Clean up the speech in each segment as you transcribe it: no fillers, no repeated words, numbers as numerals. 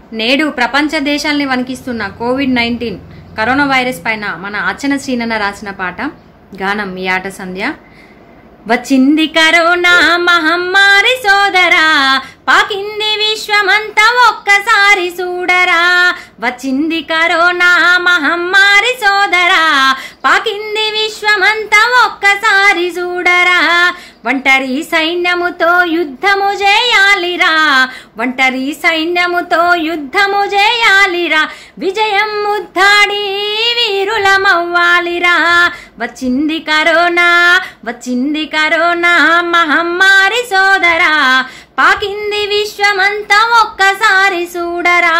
నేడు ప్రపంచ దేశాల్ని వణికిస్తున్న కోవిడ్-19 కరోనా వైరస్ పైన మన అర్చన శ్రీనన్న రాసిన పాట గానం మీ ఆట సంధ్య. వచ్చింది కరోనా మహమ్మారి సోదరా, పాకింది విశ్వమంతా ఒక్కసారి చూడరా. వచ్చింది కరోనా మహమ్మారి సోదరా, పాకింది విశ్వమంతా ఒక్కసారి చూడరా. ఒంటరి సైన్యముతో యుద్ధము చేయాలిరా, ఒంటరి సైన్యముతో యుద్ధము చేయాలిరా. విజయం ముద్దాడి వీరులమవ్వాలిరా. వచ్చింది కరోనా, వచ్చింది కరోనా మహమ్మారి సోదరా, పాకింది విశ్వమంతా ఒక్కసారి చూడరా.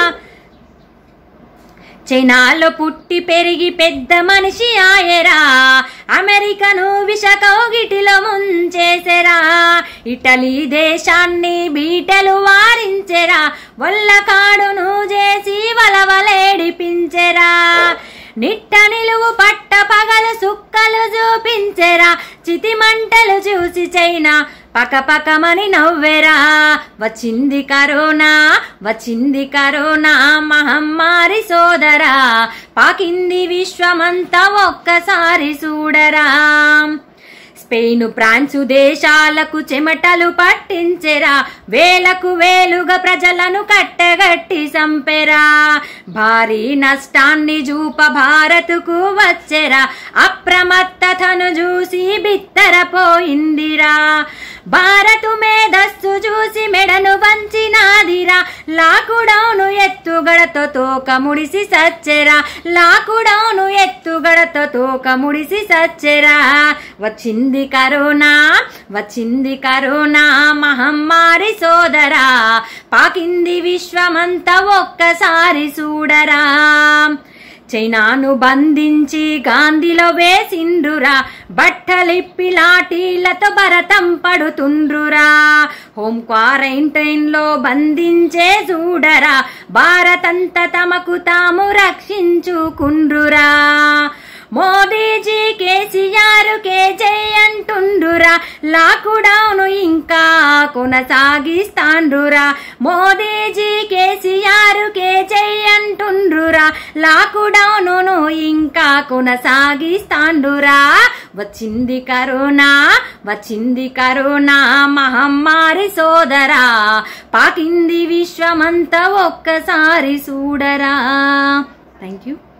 చైనాలో పుట్టి పెరిగి పెద్ద మనిషి ఆయరా, అమెరికను విషకౌగిటిలో ముంచేసెరా. ఇటలీ దేశాన్ని బీటలు వారించెరా, వల్ల కాడును చేసి వలవలేడిపించెరా. నిట్ట నిలువు పట్ట పగలు సుక్కలు చూపించెరా, చితిమంటలు చూసి చైనా పకపకమని నవ్వెరా. వచ్చింది కరోనా, వచ్చింది కరోనా మహమ్మారి సోదరా, పాకింది విశ్వమంతా ఒక్కసారి చూడరా. స్పెయిన్ ఫ్రాన్సు దేశాలకు చెమటలు పట్టించెరా, వేలకు వేలుగా ప్రజలను కట్టగట్టి చంపెరా. భారీ నష్టాన్ని చూప భారత్కు వచ్చెరా, అప్రమత్తతను చూసి బిత్తరపోయిందిరా. భారత్ మేధస్సు చూసి మెడను వంచినాదిరా, లాకుడౌను ఎత్తుగడతో తోక ముడిసి సచ్చెరా, లాకుడౌను ఎత్తుగడతో తోక ముడిసి సచ్చెరా. వచ్చింది కరోనా, వచ్చింది కరోనా మహమ్మారి సోదరా, పాకింది విశ్వమంతా ఒక్కసారి చూడరా. చైనాను బంధించి గాంధీలో వేసిండ్రురా, బట్టలిప్పి లాఠీలతో భరతం పడుతుండ్రురా. హోమ్ క్వారంటైన్ లో బంధించే చూడరా, భారతంతా తమకు తాము రక్షించుకుండ్రురా. మోదీజీ కేసీఆర్ కే జై అంటుండ్రురా, లాకుడౌను ఇంకా కొనసాగిస్తాండ్రురా. మోదీజీ కేసీఆర్ కే జై అంటుండ్రురా, లాకుడౌను ఇంకా కొనసాగిస్తాండ్రురా. వచ్చింది కరోనా, వచ్చింది కరోనా మహమ్మారి సోదరా, పాకింది విశ్వమంతా ఒక్కసారి చూడరా. Thank you.